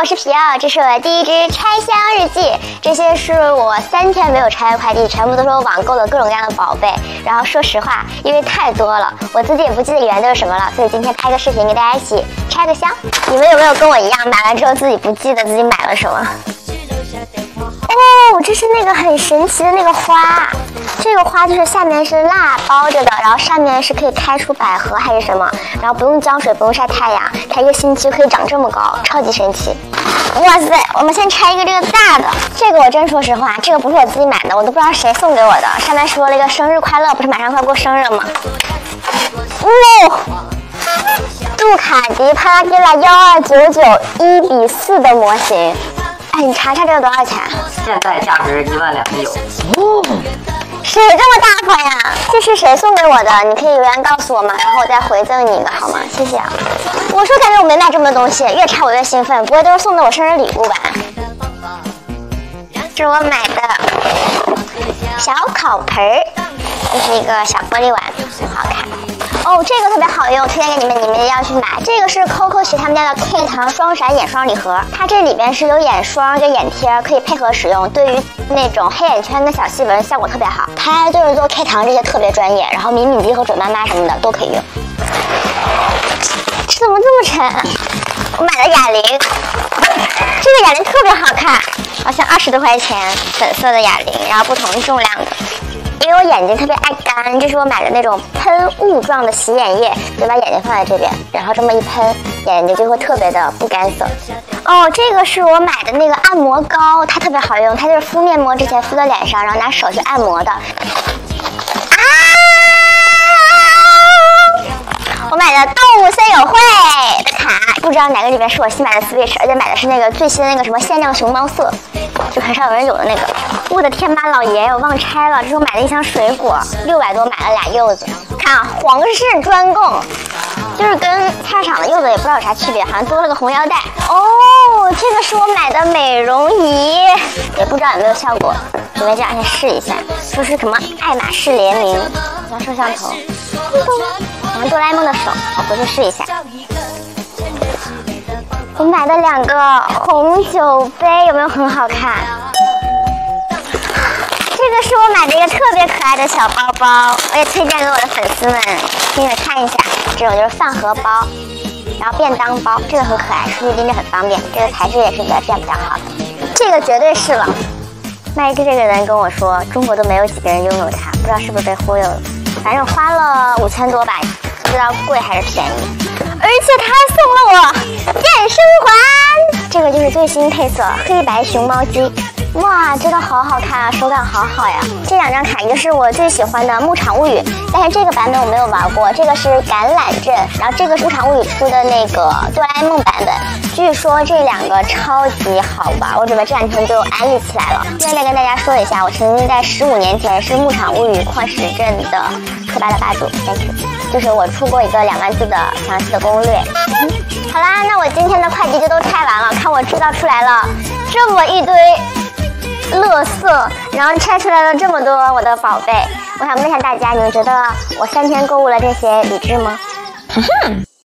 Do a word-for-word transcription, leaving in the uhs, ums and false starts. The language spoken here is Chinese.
我是皮奥，这是我的第一支拆箱日记。这些是我三天没有拆的快递，全部都是我网购的各种各样的宝贝。然后说实话，因为太多了，我自己也不记得里面都是什么了，所以今天拍个视频给大家一起拆个箱。你们有没有跟我一样，买完之后自己不记得自己买了什么？哦，这是那个很神奇的那个花，这个花就是下面是蜡包着的，然后上面是可以开出百合还是什么，然后不用浇水，不用晒太阳，它一个星期可以长这么高，超级神奇。哇塞，我们先拆一个这个大的，这个我真说实话，这个不是我自己买的，我都不知道谁送给我的，上面说了一个生日快乐，不是马上快过生日了吗？哇、哦！杜卡迪帕拉迪拉幺二九九一比四的模型。哎，你查查这个多少钱？ 现在价值一万两千九。 哦，谁这么大方呀？这是谁送给我的？你可以留言告诉我吗？然后我再回赠你一个好吗？谢谢啊。我说感觉我没买这么多东西，越查我越兴奋，不会都是送的我生日礼物吧？这是我买的小烤盆儿，这是一个小玻璃碗，很好看。哦，这个特别好用，推荐给你们，你们一定要去买。这个是 Coco 许他们家的 K 糖双闪眼霜礼盒，它这里边是有眼霜跟眼贴，可以配合使用，对于那种黑眼圈跟小细纹效果特别好。它就是做 K 糖这些特别专业，然后敏敏肌和准妈妈什么的都可以用。这怎么这么沉？我买了哑铃，这个哑铃特别好看，好像二十多块钱，粉色的哑铃，然后不同重量的。因为我眼睛特别爱干，这是我买的那种喷雾状的洗眼液，就把眼睛放在这边，然后这么一喷，眼睛就会特别的不干涩。哦，这个是我买的那个按摩膏，它特别好用，它就是敷面膜之前敷在脸上，然后拿手去按摩的。啊！我买的动物森友会的卡，不知道哪个里面是我新买的 Switch， 而且买的是那个最新的那个什么限量熊猫色，就很少有人有的那个。我的天妈老爷，我忘拆了，这是我买的一箱水果，六百多买了俩柚子。看啊，皇室专供，就是跟菜市场的柚子也不知道有啥区别，好像多了个红腰带。哦，这个是我买的美容仪，也不知道有没有效果，准备这两天试一下。说是什么爱马仕联名，像摄像头，好像哆啦 A 梦的手，我回去试一下。我买的两个红酒杯，有没有很好看？这个是我买的一个特别可爱的小包包，我也推荐给我的粉丝们，请你们看一下。这种就是饭盒包，然后便当包，这个很可爱，出去拎着很方便。这个材质也是比较这样比较好的，这个绝对是了。卖这个人跟我说，中国都没有几个人拥有它，不知道是不是被忽悠了。反正花了五千多吧，不知道贵还是便宜。而且他还送了我健身环，这个就是最新配色黑白熊猫机。哇，真的好好看啊，手感好好呀！这两张卡一个是我最喜欢的《牧场物语》，但是这个版本我没有玩过，这个是橄榄镇，然后这个是《牧场物语》出的那个哆啦 A 梦版本，据说这两个超级好玩，我准备这两天就安利起来了。顺便跟大家说一下，我曾经在十五年前是《牧场物语》矿石镇的特巴的吧主 ，thank you， 就是我出过一个两万字的详细的攻略。嗯，好啦，那我今天的快递就都拆完了，看我制造出来了这么一堆垃圾，然后拆出来了这么多我的宝贝，我想问一下大家，你们觉得我三天购物了这些理智吗？哼哼。